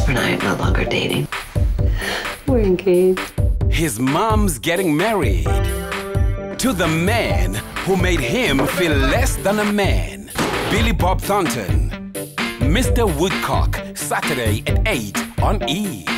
and I are no longer dating. We're engaged. His mom's getting married to the man who made him feel less than a man. Billy Bob Thornton, Mr. Woodcock, Saturday at 8 on E!